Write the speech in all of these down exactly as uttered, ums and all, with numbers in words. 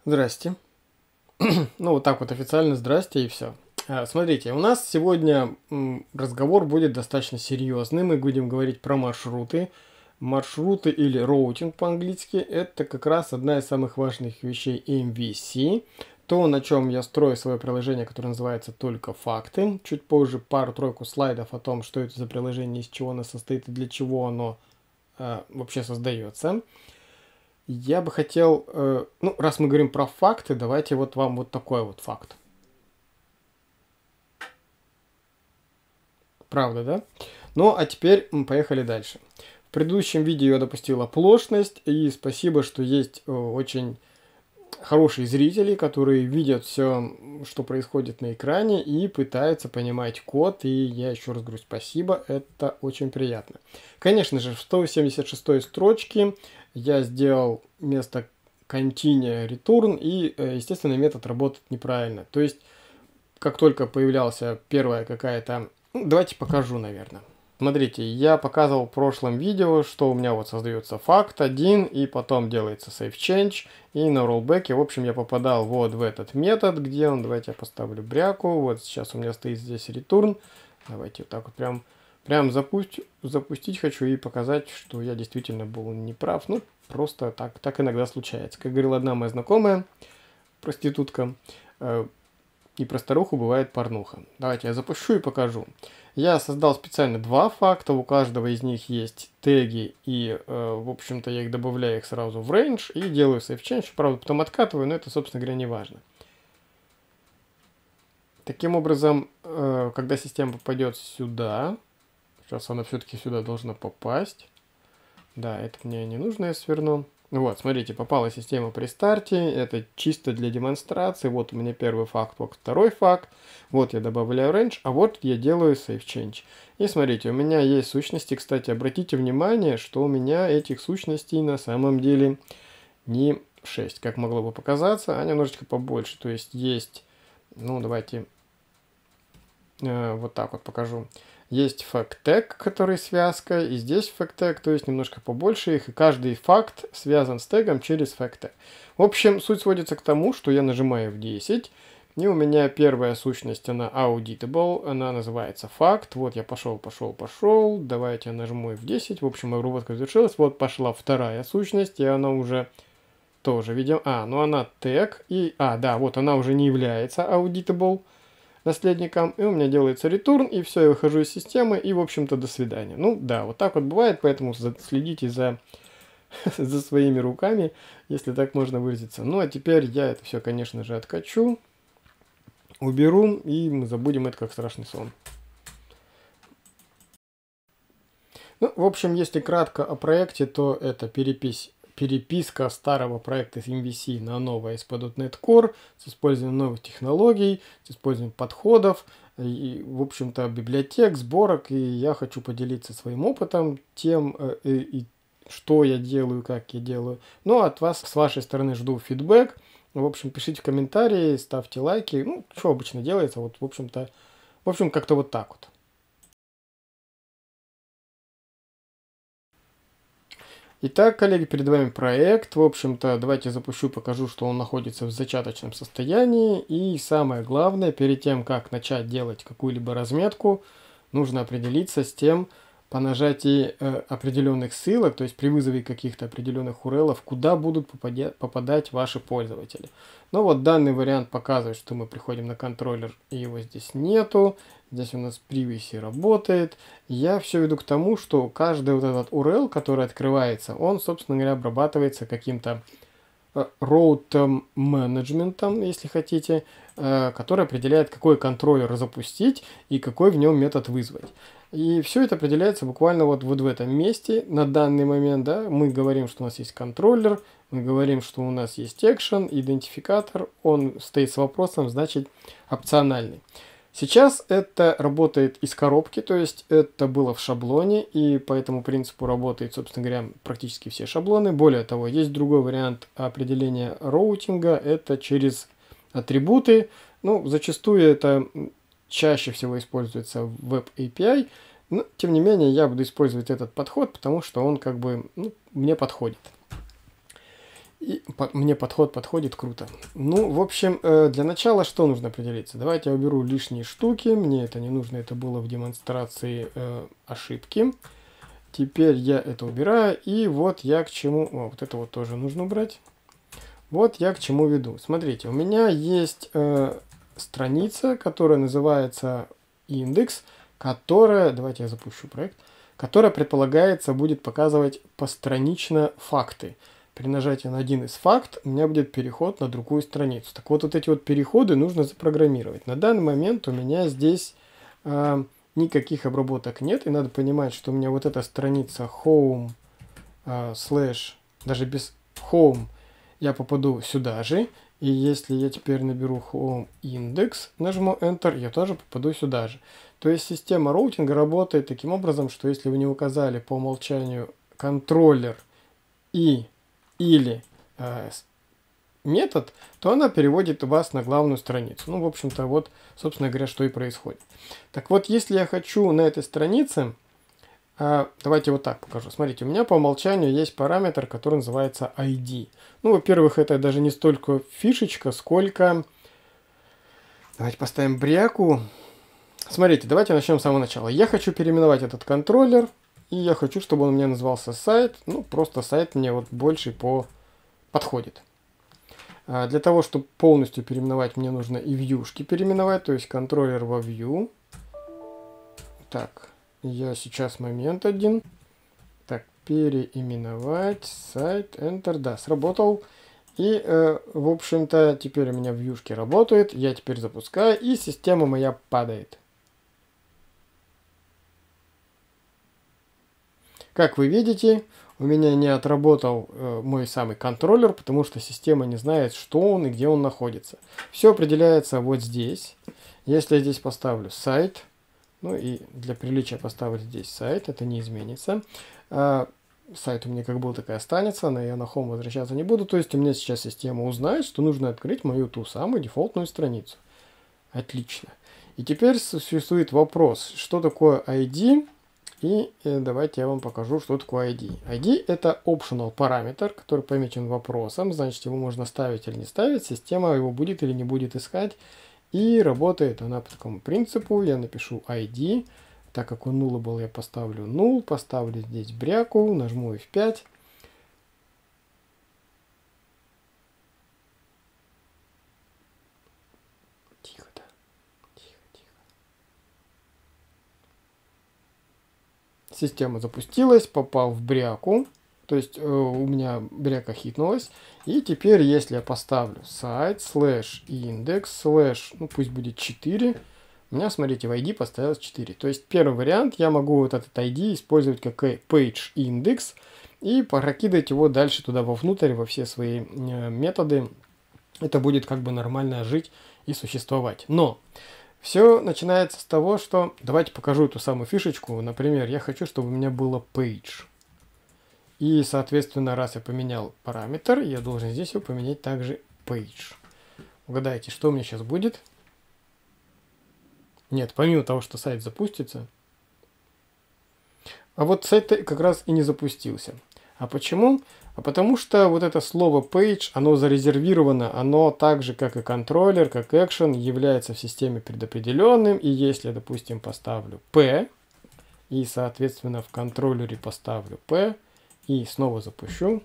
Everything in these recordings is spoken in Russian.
Здрасте. Ну, вот так вот официально здрасте и все. Смотрите, у нас сегодня м, разговор будет достаточно серьезный. Мы будем говорить про маршруты. Маршруты или роутинг по-английски – это как раз одна из самых важных вещей эм ви си. То, на чем я строю свое приложение, которое называется «Только факты». Чуть позже пару-тройку слайдов о том, что это за приложение, из чего оно состоит и для чего оно э, вообще создается. Я бы хотел, э, ну, раз мы говорим про факты, давайте вот вам вот такой вот факт. Правда, да? Ну, а теперь мы поехали дальше. В предыдущем видео я допустил оплошность, и спасибо, что есть э, очень хорошие зрители, которые видят все, что происходит на экране, и пытаются понимать код, и я еще раз говорю спасибо, это очень приятно. Конечно же, в сто семьдесят шестой строчке я сделал вместо continue return, и, естественно, метод работает неправильно. То есть, как только появлялся первая какая-то... Ну, давайте покажу, наверное. Смотрите, я показывал в прошлом видео, что у меня вот создается факт один, и потом делается save change, и на rollback, в общем, я попадал вот в этот метод, где он, давайте я поставлю бряку, вот сейчас у меня стоит здесь return, давайте вот так вот прям, прям запусть, запустить хочу и показать, что я действительно был неправ, ну, просто так, так иногда случается. Как говорила одна моя знакомая, проститутка, э, и про старуху бывает порнуха. Давайте я запущу и покажу. Я создал специально два факта, у каждого из них есть теги, и, э, в общем-то, я их добавляю их сразу в range и делаю save change, правда, потом откатываю, но это, собственно говоря, не важно. Таким образом, э, когда система попадет сюда, сейчас она все-таки сюда должна попасть, да, это мне не нужно, я сверну. Вот, смотрите, попала система при старте, это чисто для демонстрации, вот у меня первый факт, вот второй факт, вот я добавляю range, а вот я делаю save change. И смотрите, у меня есть сущности, кстати, обратите внимание, что у меня этих сущностей на самом деле не шесть, как могло бы показаться, а немножечко побольше, то есть есть, ну давайте э, вот так вот покажу. Есть fact tag, который связка, и здесь fact tag, то есть немножко побольше их, и каждый факт связан с тегом через fact tag. В общем, суть сводится к тому, что я нажимаю в десять, и у меня первая сущность, она auditable, она называется факт. Вот я пошел, пошел, пошел, давайте я нажму в десять, в общем, обработка завершилась, вот пошла вторая сущность, и она уже тоже видим, а, ну она тег, и, а, да, вот она уже не является auditable наследником, и у меня делается return, и все, я выхожу из системы, и, в общем-то, до свидания. Ну, да, вот так вот бывает, поэтому следите за, за своими руками, если так можно выразиться. Ну, а теперь я это все, конечно же, откачу, уберу, и мы забудем это как страшный сон. Ну, в общем, если кратко о проекте, то это перепись переписка старого проекта эм ви си на новое эс пи точка нет Core с использованием новых технологий, с использованием подходов, и, в общем-то, библиотек, сборок. И я хочу поделиться своим опытом, тем, и, и, что я делаю, как я делаю. Ну, от вас, с вашей стороны, жду фидбэк. В общем, пишите в комментарии, ставьте лайки. Ну, что обычно делается, вот, в общем-то, в общем, как-то вот так вот. Итак, коллеги, перед вами проект. В общем-то, давайте запущу, покажу, что он находится в зачаточном состоянии. И самое главное, перед тем, как начать делать какую-либо разметку, нужно определиться с тем, по нажатии э, определенных ссылок, то есть при вызове каких-то определенных ю ар эл, куда будут попадя попадать ваши пользователи. Ну вот данный вариант показывает, что мы приходим на контроллер, и его здесь нету. Здесь у нас privacy работает. Я все веду к тому, что каждый вот этот ю ар эл, который открывается, он, собственно говоря, обрабатывается каким-то route менеджментом, если хотите, который определяет, какой контроллер запустить и какой в нем метод вызвать. И все это определяется буквально вот, вот в этом месте. На данный момент, да, мы говорим, что у нас есть контроллер, мы говорим, что у нас есть action, идентификатор, он стоит с вопросом, значит, опциональный. Сейчас это работает из коробки, то есть это было в шаблоне, и по этому принципу работает, собственно говоря, практически все шаблоны. Более того, есть другой вариант определения роутинга, это через атрибуты. Ну, зачастую это чаще всего используется в веб эй пи ай, но тем не менее я буду использовать этот подход, потому что он как бы, ну, мне подходит. И по, мне подход подходит круто. Ну, в общем, э, для начала что нужно определиться? Давайте я уберу лишние штуки. Мне это не нужно, это было в демонстрации э, ошибки. Теперь я это убираю. И вот я к чему... О, вот это вот тоже нужно убрать. Вот я к чему веду. Смотрите, у меня есть э, страница, которая называется индекс, которая... Давайте я запущу проект. Которая, предполагается, будет показывать постранично факты. При нажатии на один из факт у меня будет переход на другую страницу. Так вот, вот эти вот переходы нужно запрограммировать. На данный момент у меня здесь э, никаких обработок нет. И надо понимать, что у меня вот эта страница home, э, slash, даже без home, я попаду сюда же. И если я теперь наберу home index, нажму Enter, я тоже попаду сюда же. То есть система роутинга работает таким образом, что если вы не указали по умолчанию контроллер и или э, метод, то она переводит вас на главную страницу. Ну, в общем-то, вот, собственно говоря, что и происходит. Так вот, если я хочу на этой странице, э, давайте вот так покажу. Смотрите, у меня по умолчанию есть параметр, который называется ай ди. Ну, во-первых, это даже не столько фишечка, сколько... Давайте поставим бряку. Смотрите, давайте начнем с самого начала. Я хочу переименовать этот контроллер. И я хочу, чтобы он у меня назывался сайт. Ну, просто сайт мне вот больше по подходит. А для того, чтобы полностью переименовать, мне нужно и вьюшки переименовать. То есть контроллер во view. Так, я сейчас момент один. Так, переименовать сайт. Enter. Да, сработал. И, э, в общем-то, теперь у меня вьюшки работают. Я теперь запускаю, и система моя падает. Как вы видите, у меня не отработал э, мой самый контроллер, потому что система не знает, что он и где он находится. Все определяется вот здесь. Если я здесь поставлю сайт, ну и для приличия поставлю здесь сайт, это не изменится. А, сайт у меня как был, так и останется, но я на home возвращаться не буду. То есть у меня сейчас система узнает, что нужно открыть мою ту самую дефолтную страницу. Отлично. И теперь существует вопрос, что такое ай ди? И э, давайте я вам покажу, что такое ай ди. ай ди это optional параметр, который помечен вопросом. Значит, его можно ставить или не ставить. Система его будет или не будет искать. И работает она по такому принципу. Я напишу ай ди. Так как он null был, я поставлю null. Поставлю здесь бряку. Нажму эф пять. Система запустилась, попал в бряку, то есть э, у меня бряка хитнулась. И теперь, если я поставлю сайт, слэш индекс, слэш, ну пусть будет четыре, у меня, смотрите, в ай ди поставилось четыре. То есть первый вариант, я могу вот этот ай ди использовать как page index и прокидывать его дальше туда вовнутрь, во все свои э, методы. Это будет как бы нормально жить и существовать. Но... Все начинается с того, что... Давайте покажу эту самую фишечку. Например, я хочу, чтобы у меня было page. И, соответственно, раз я поменял параметр, я должен здесь его поменять также page. Угадайте, что у меня сейчас будет? Нет, помимо того, что сайт запустится. А вот сайт как раз и не запустился. А почему? А потому что вот это слово page, оно зарезервировано, оно так же, как и контроллер, как action, является в системе предопределенным. И если я, допустим, поставлю p, и, соответственно, в контроллере поставлю p, и снова запущу,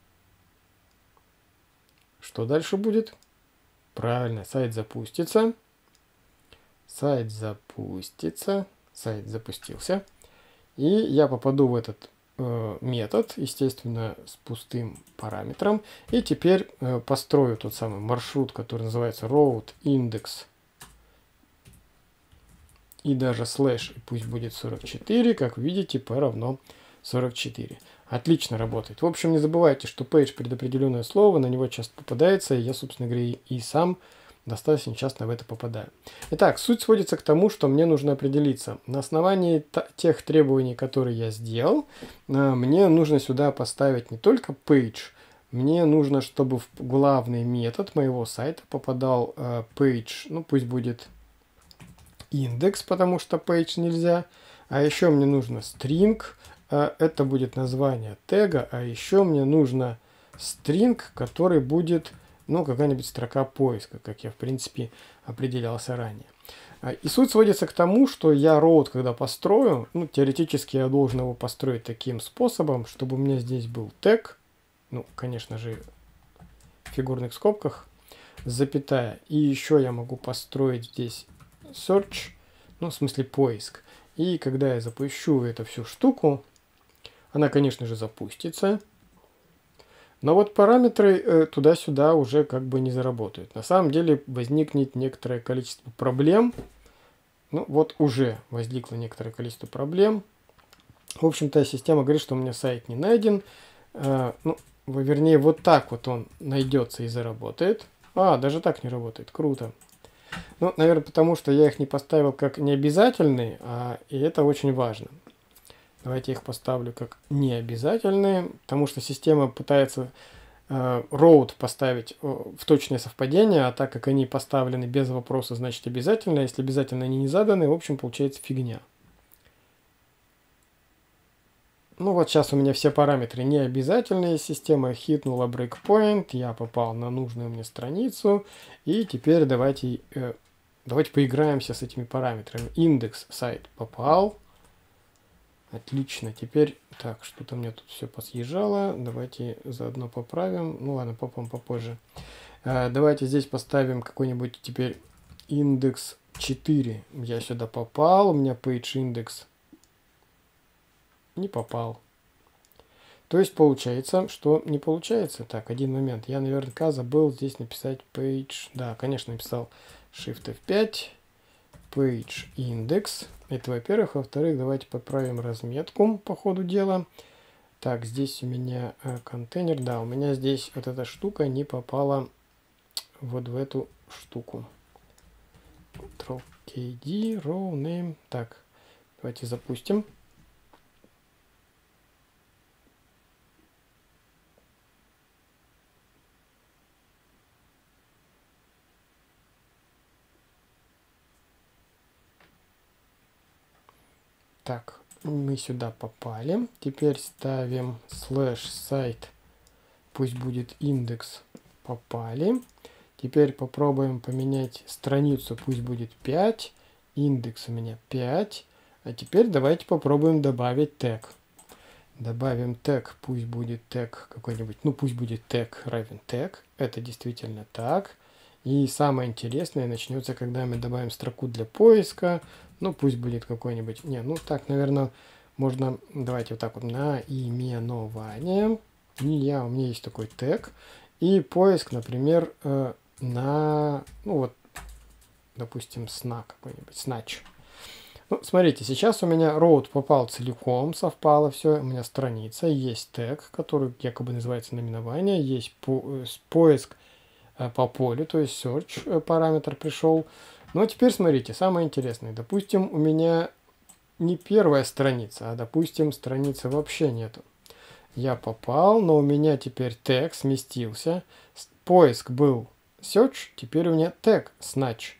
что дальше будет? Правильно, сайт запустится. Сайт запустится. Сайт запустился. И я попаду в этот метод, естественно, с пустым параметром. И теперь э, построю тот самый маршрут, который называется route index. И даже слэш, и пусть будет сорок четыре. Как видите, p равно сорок четыре. Отлично работает. В общем, не забывайте, что page предопределенное слово, на него часто попадается. И я, собственно говоря, и сам достаточно часто в это попадаю. Итак, суть сводится к тому, что мне нужно определиться. На основании тех требований, которые я сделал, мне нужно сюда поставить не только page, мне нужно, чтобы в главный метод моего сайта попадал page, ну пусть будет индекс, потому что page нельзя. А еще мне нужно string, это будет название тега, а еще мне нужно string, который будет, ну, какая-нибудь строка поиска, как я, в принципе, определялся ранее. И суть сводится к тому, что я route, когда построю, ну, теоретически я должен его построить таким способом, чтобы у меня здесь был тег, ну, конечно же, в фигурных скобках, запятая. И еще я могу построить здесь search, ну, в смысле поиск. И когда я запущу эту всю штуку, она, конечно же, запустится. Но вот параметры э, туда-сюда уже как бы не заработают. На самом деле возникнет некоторое количество проблем. Ну вот уже возникло некоторое количество проблем. В общем-то, система говорит, что у меня сайт не найден. Э, ну, вернее, вот так вот он найдется и заработает. А, даже так не работает. Круто. Ну, наверное, потому что я их не поставил как необязательные, а, и это очень важно. Давайте я их поставлю как необязательные, потому что система пытается э, route поставить в точное совпадение, а так как они поставлены без вопроса, значит обязательно. Если обязательно они не заданы, в общем, получается фигня. Ну вот сейчас у меня все параметры необязательные, система хитнула breakpoint, я попал на нужную мне страницу, и теперь давайте, э, давайте поиграемся с этими параметрами. Индекс сайт попал. Отлично, теперь, так, что-то у меня тут все посъезжало, давайте заодно поправим, ну ладно, попом попозже. А, давайте здесь поставим какой-нибудь теперь индекс четыре, я сюда попал, у меня page index не попал. То есть получается, что не получается. Так, один момент, я наверняка забыл здесь написать page, да, конечно, написал shift эф пять, page index. Это, во-первых. Во-вторых, давайте поправим разметку по ходу дела. Так, здесь у меня э, контейнер. Да, у меня здесь вот эта штука не попала вот в эту штуку. Ctrl-кей-ди, row name. Так, давайте запустим. Так, мы сюда попали. Теперь ставим слэш сайт. Пусть будет индекс. Попали. Теперь попробуем поменять страницу. Пусть будет пять. Индекс у меня пять. А теперь давайте попробуем добавить тег. Добавим тег. Пусть будет тег какой-нибудь. Ну пусть будет тег равен тег. Это действительно так. И самое интересное начнется, когда мы добавим строку для поиска. Ну, пусть будет какой-нибудь... Не, ну так, наверное, можно... Давайте вот так вот. Наименование. И я, у меня есть такой тег. И поиск, например, э, на... Ну вот, допустим, сна какой-нибудь. Snatch. Ну, смотрите, сейчас у меня route попал целиком, совпало все. У меня страница, есть тег, который якобы называется наименование. Есть по, поиск по полю, то есть search параметр пришел. Ну а теперь смотрите, самое интересное. Допустим, у меня не первая страница, а допустим, страницы вообще нету. Я попал, но у меня теперь тег сместился. Поиск был search, теперь у меня тег snatch.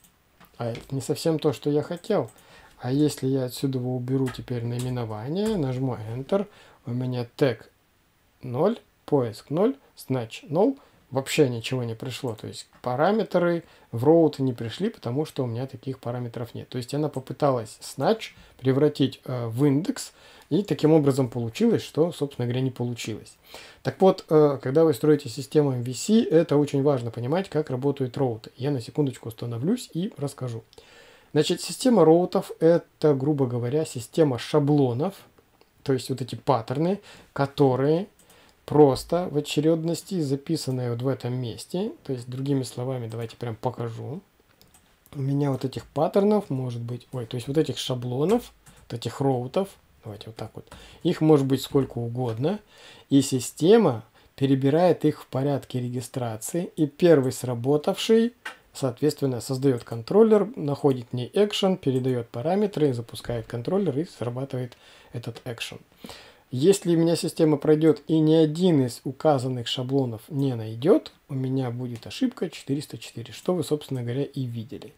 А это не совсем то, что я хотел. А если я отсюда уберу теперь наименование, нажму Enter, у меня тег ноль, поиск ноль, snatch ноль. Вообще ничего не пришло, то есть параметры в route не пришли, потому что у меня таких параметров нет. То есть она попыталась snatch превратить э, в индекс, и таким образом получилось, что, собственно говоря, не получилось. Так вот, э, когда вы строите систему эм ви си, это очень важно понимать, как работают роуты. Я на секундочку остановлюсь и расскажу. Значит, система роутов – это, грубо говоря, система шаблонов, то есть вот эти паттерны, которые... просто в очередности, записанные вот в этом месте. То есть, другими словами, давайте прям покажу. У меня вот этих паттернов может быть... Ой, то есть вот этих шаблонов, вот этих роутов, давайте вот так вот, их может быть сколько угодно. И система перебирает их в порядке регистрации. И первый сработавший, соответственно, создает контроллер, находит в ней экшен, передает параметры, запускает контроллер и срабатывает этот экшен. Если у меня система пройдет и ни один из указанных шаблонов не найдет, у меня будет ошибка четыреста четыре, что вы, собственно говоря, и видели.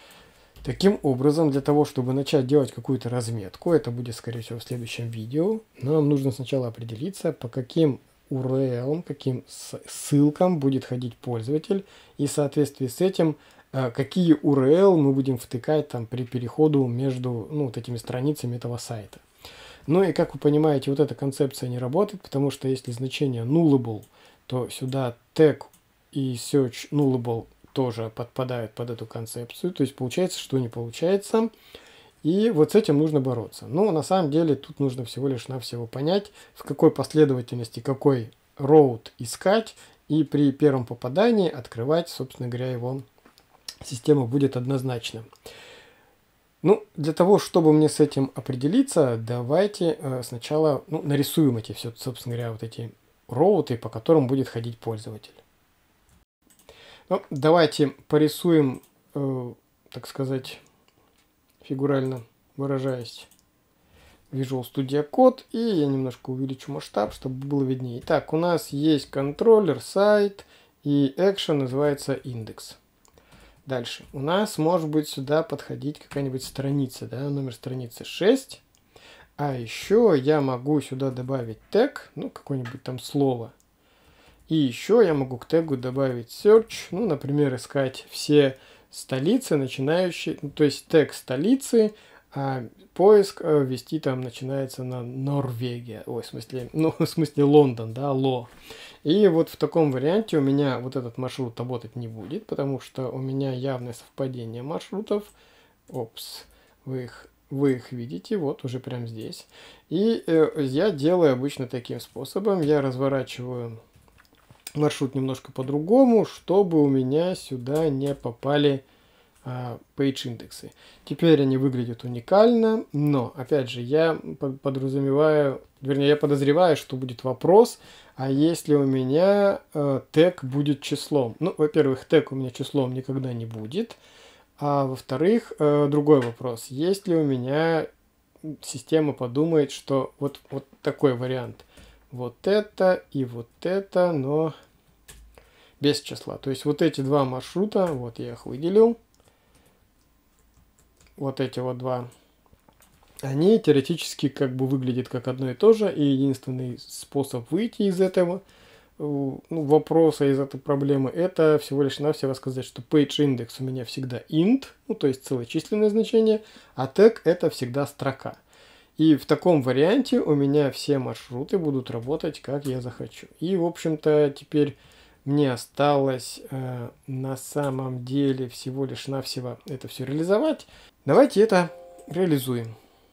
Таким образом, для того, чтобы начать делать какую-то разметку, это будет, скорее всего, в следующем видео, нам нужно сначала определиться, по каким ю ар эл, каким ссылкам будет ходить пользователь, и в соответствии с этим, какие ю ар эл мы будем втыкать там при переходу между, ну, вот этими страницами этого сайта. Ну и как вы понимаете, вот эта концепция не работает, потому что если значение nullable, то сюда tag и search nullable тоже подпадают под эту концепцию. То есть получается, что не получается. И вот с этим нужно бороться. Ну, на самом деле, тут нужно всего лишь навсего понять, в какой последовательности какой route искать, и при первом попадании открывать, собственно говоря, его система будет однозначно. Ну, для того, чтобы мне с этим определиться, давайте э, сначала ну, нарисуем эти все, собственно говоря, вот эти роуты, по которым будет ходить пользователь. Ну, давайте порисуем, э, так сказать, фигурально выражаясь, Visual Studio Code, и я немножко увеличу масштаб, чтобы было виднее. Итак, у нас есть контроллер, сайт, и action называется индекс. Дальше. У нас может быть сюда подходить какая-нибудь страница, да, номер страницы шесть. А еще я могу сюда добавить тег, ну, какое-нибудь там слово. И еще я могу к тегу добавить search, ну, например, искать все столицы, начинающие, ну, то есть тег столицы, а поиск э, ввести там начинается на Норвегия, ой, в смысле, ну, в смысле Лондон, да, Ло. И вот в таком варианте у меня вот этот маршрут работать не будет, потому что у меня явное совпадение маршрутов. Опс, вы их, вы их видите, вот уже прямо здесь. И э, я делаю обычно таким способом, я разворачиваю маршрут немножко по-другому, чтобы у меня сюда не попали а, page индексы. Теперь они выглядят уникально, но, опять же, я подразумеваю, вернее, я подозреваю, что будет вопрос, а если у меня э, тег будет числом? Ну, во-первых, тег у меня числом никогда не будет, а во-вторых, э, другой вопрос, если у меня система подумает, что вот, вот такой вариант, вот это и вот это, но без числа. То есть вот эти два маршрута, вот я их выделил, вот эти вот два, они теоретически как бы выглядят как одно и то же, и единственный способ выйти из этого ну, вопроса, из этой проблемы, это всего лишь навсего сказать, что page index у меня всегда int, ну то есть целочисленное значение, а тег это всегда строка. И в таком варианте у меня все маршруты будут работать, как я захочу. И, в общем-то, теперь мне осталось э, на самом деле всего лишь навсего это все реализовать. Давайте это реализуем.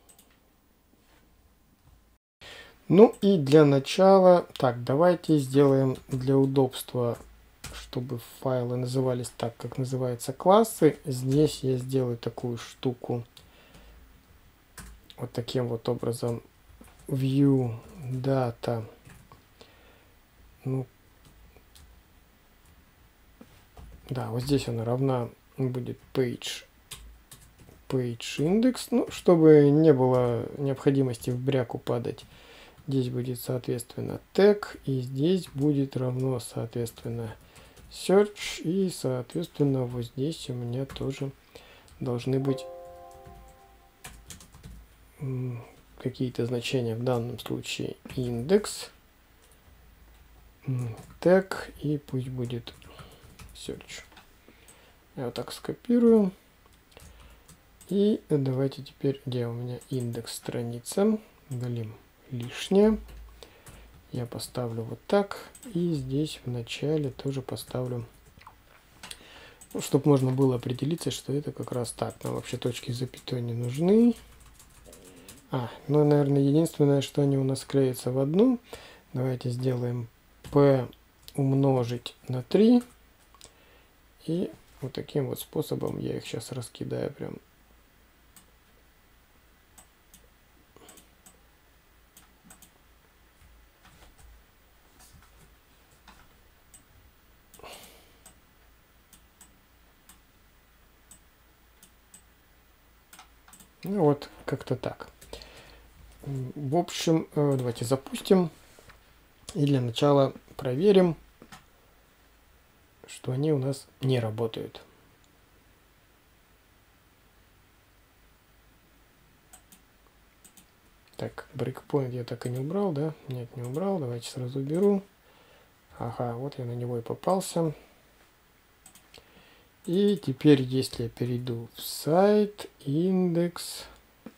Ну и для начала, так, давайте сделаем для удобства, чтобы файлы назывались так, как называются классы. Здесь я сделаю такую штуку. Вот таким вот образом view data, ну, да, вот здесь она равна будет page, page index, ну, чтобы не было необходимости в бряку падать. Здесь будет, соответственно, тег, и здесь будет равно, соответственно, search, и, соответственно, вот здесь у меня тоже должны быть какие-то значения, в данном случае индекс, тег, и пусть будет search. Я вот так скопирую. И давайте теперь, где у меня индекс страницы, удалим лишнее. Я поставлю вот так. И здесь в начале тоже поставлю, ну, чтобы можно было определиться, что это как раз так. Нам вообще точки с запятой не нужны. А, ну, наверное, единственное, что они у нас клеятся в одну. Давайте сделаем p умножить на три. И вот таким вот способом я их сейчас раскидаю прям. Ну вот, как-то так. В общем, давайте запустим. И для начала проверим, что они у нас не работают. Так. Так, breakpoint я так и не убрал, да? Нет, не убрал. Давайте сразу уберу. Ага, вот я на него и попался. И теперь, если я перейду в сайт, индекс.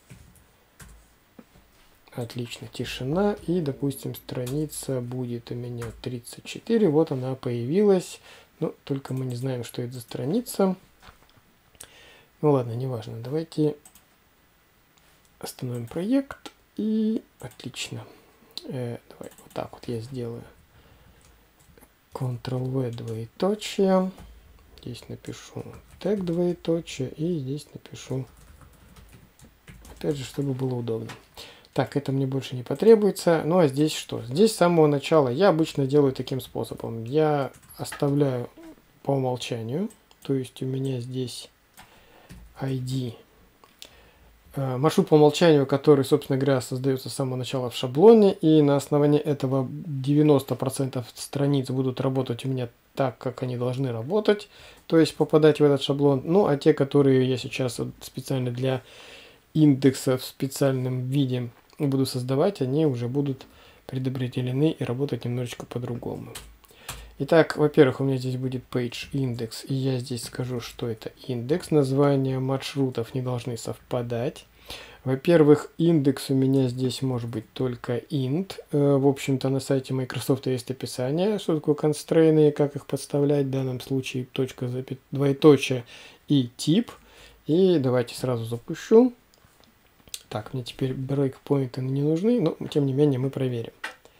Отлично, тишина. И, допустим, страница будет у меня тридцать четыре. Вот она появилась. Ну, только мы не знаем, что это за страница. Ну ладно, неважно. Давайте остановим проект. И отлично. Э, давай вот так вот я сделаю. контрол-V двоеточие. Здесь напишу тег двоеточие. И здесь напишу, опять же, чтобы было удобно. Так, это мне больше не потребуется. Ну а здесь что? Здесь с самого начала я обычно делаю таким способом. Я оставляю по умолчанию. То есть у меня здесь ай ди. Маршрут по умолчанию, который, собственно говоря, создается с самого начала в шаблоне. И на основании этого девяносто процентов страниц будут работать у меня так, как они должны работать. То есть попадать в этот шаблон. Ну а те, которые я сейчас специально для индекса в специальном виде буду создавать, они уже будут предопределены и работать немножечко по-другому. Итак, во-первых, у меня здесь будет page index, и я здесь скажу, что это индекс. Названия маршрутов не должны совпадать. Во-первых, индекс у меня здесь может быть только int. В общем-то, на сайте Microsoft есть описание, что такое constraint и как их подставлять. В данном случае точка, двоеточие и тип. И давайте сразу запущу. Так, мне теперь брейкпоинты не нужны, но тем не менее мы проверим.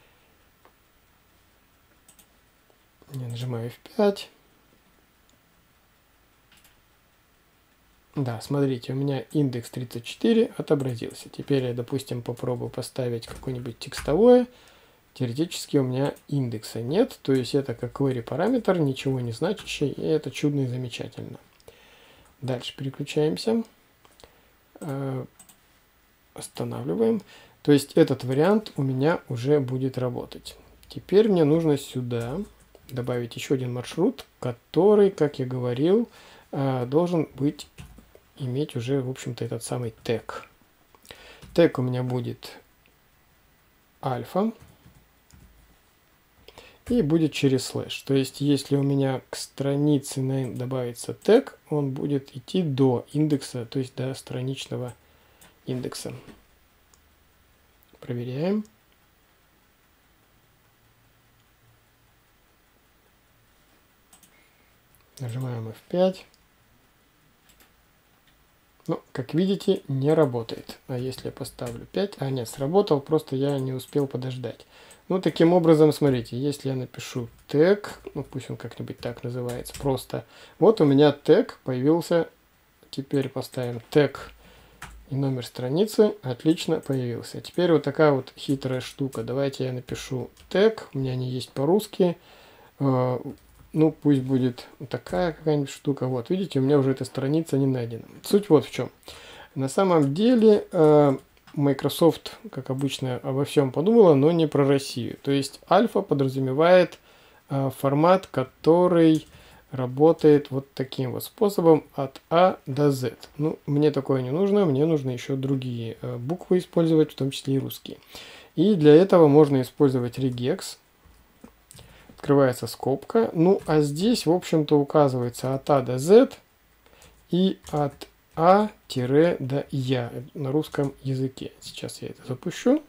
Я нажимаю эф пять. Да, смотрите, у меня индекс тридцать четыре отобразился. Теперь я, допустим, попробую поставить какое-нибудь текстовое. Теоретически у меня индекса нет, то есть это как query параметр, ничего не значащий, и это чудно и замечательно. Дальше переключаемся. Останавливаем. То есть этот вариант у меня уже будет работать. Теперь мне нужно сюда добавить еще один маршрут, который, как я говорил, должен быть, иметь уже, в общем-то, этот самый тег. Тег у меня будет альфа и будет через слэш. То есть, если у меня к странице name добавится тег, он будет идти до индекса, то есть до страничного индекса. Проверяем. Нажимаем эф пять. Ну, как видите, не работает. А если я поставлю пять? А, нет, сработал, просто я не успел подождать. Ну, таким образом, смотрите, если я напишу тег, ну, пусть он как-нибудь так называется, просто. Вот у меня тег появился. Теперь поставим тег и номер страницы. Отлично, появился. Теперь вот такая вот хитрая штука. Давайте я напишу тег. У меня они есть по-русски. Ну, пусть будет такая какая-нибудь штука. Вот, видите, у меня уже эта страница не найдена. Суть вот в чем. На самом деле Microsoft, как обычно, обо всем подумала, но не про Россию. То есть альфа подразумевает формат, который работает вот таким вот способом от А до Z. Ну, мне такое не нужно, мне нужно еще другие буквы использовать, в том числе и русские. И для этого можно использовать regex. Открывается скобка. Ну, а здесь, в общем-то, указывается от А до Z и от А до Я на русском языке. Сейчас я это запущу.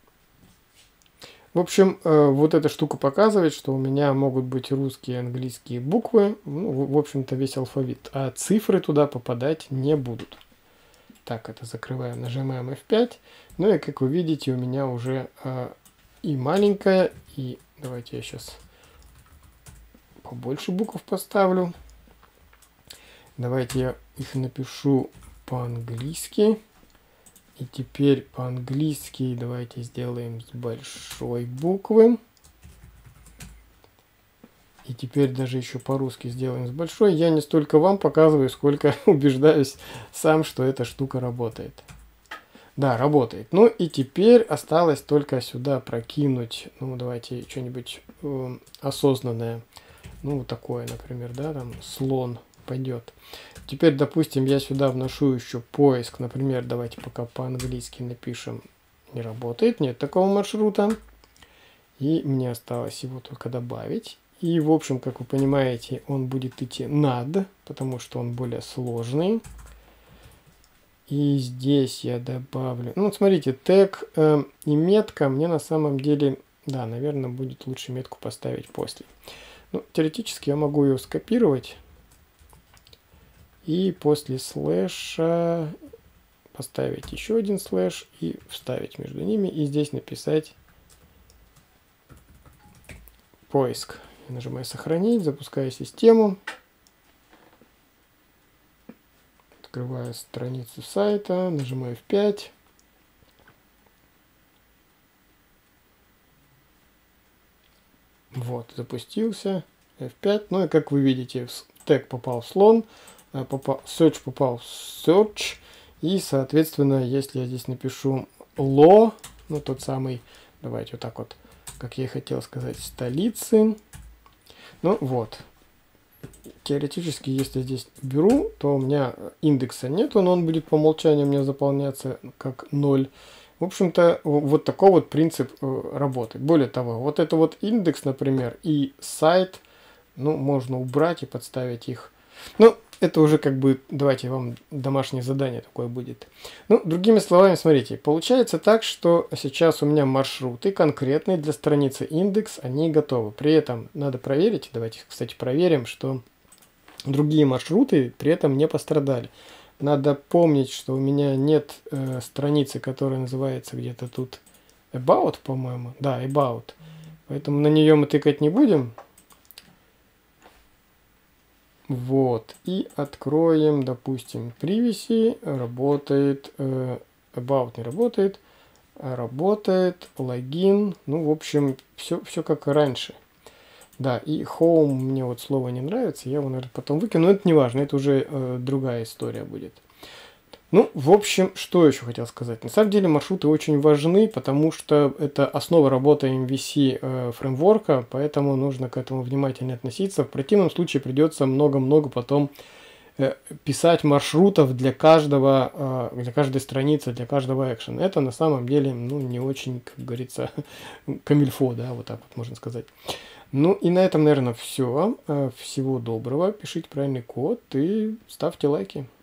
В общем, вот эта штука показывает, что у меня могут быть русские и английские буквы. Ну, в общем-то, весь алфавит. А цифры туда попадать не будут. Так, это закрываем, нажимаем эф пять. Ну и, как вы видите, у меня уже и маленькая, и давайте я сейчас побольше букв поставлю. Давайте я их напишу по-английски. И теперь по-английски давайте сделаем с большой буквы. И теперь даже еще по-русски сделаем с большой. Я не столько вам показываю, сколько убеждаюсь сам, что эта штука работает. Да, работает. Ну и теперь осталось только сюда прокинуть, ну давайте что-нибудь э, осознанное. Ну, вот такое, например, да, там слон пойдет. Теперь, допустим, я сюда вношу еще поиск. Например, давайте пока по-английски напишем не работает, нет такого маршрута. И мне осталось его только добавить. И, в общем, как вы понимаете, он будет идти над, потому что он более сложный. И здесь я добавлю... Ну, вот смотрите, тег э, и метка мне на самом деле... Да, наверное, будет лучше метку поставить после. Ну, теоретически я могу ее скопировать. И после слэша поставить еще один слэш и вставить между ними. И здесь написать поиск. Я нажимаю сохранить, запускаю систему. Открываю страницу сайта, нажимаю эф пять. Вот, запустился. эф пять. Ну и как вы видите, тег попал в слон, попал, search попал в search. И, соответственно, если я здесь напишу ло, ну тот самый, давайте вот так вот, как я и хотел сказать, столицы. Ну вот. Теоретически, если здесь беру, то у меня индекса нету, но он будет по умолчанию у меня заполняться как ноль. В общем-то, вот такой вот принцип работы. Более того, вот это вот индекс, например, и сайт, ну, можно убрать и подставить их. Ну, это уже как бы, давайте вам домашнее задание такое будет. Ну, другими словами, смотрите, получается так, что сейчас у меня маршруты конкретные для страницы индекс, они готовы. При этом надо проверить, давайте, кстати, проверим, что другие маршруты при этом не пострадали. Надо помнить, что у меня нет э, страницы, которая называется где-то тут About, по-моему. Да, About. Поэтому на нее мы тыкать не будем. Вот. И откроем, допустим, Privacy. Работает. Э, About не работает. Работает. Логин. Ну, в общем, все, все как и раньше. Да, и Home мне вот слово не нравится, я его, наверное, потом выкину, но это не важно, это уже э, другая история будет. Ну, в общем, что еще хотел сказать. На самом деле маршруты очень важны, потому что это основа работы эм ви си э, фреймворка, поэтому нужно к этому внимательно относиться. В противном случае придется много-много потом э, писать маршрутов для каждого, э, для каждой страницы, для каждого экшена. Это на самом деле, ну, не очень, как говорится, камильфо, да, вот так вот можно сказать. Ну и на этом, наверное, все. Всего доброго. Пишите правильный код и ставьте лайки.